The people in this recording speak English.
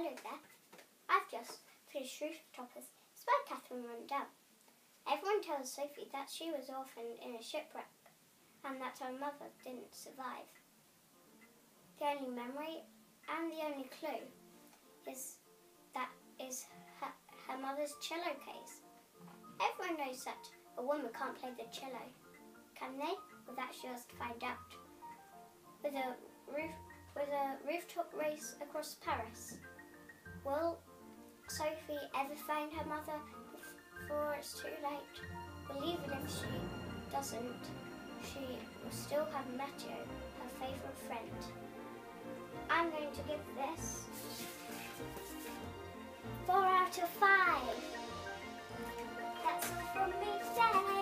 Hello there. I've just finished Rooftoppers. It's by Katherine Rundell. Everyone tells Sophie that she was orphaned in a shipwreck and that her mother didn't survive. The only memory and the only clue is her mother's cello case. Everyone knows that a woman can't play the cello, can they? Well, that's yours to find out. With a rooftop race across Paris, will Sophie ever find her mother before it's too late? Well, even if she doesn't, she will still have Matthew, her favourite friend. I'm going to give this 4 out of 5. That's all from me today.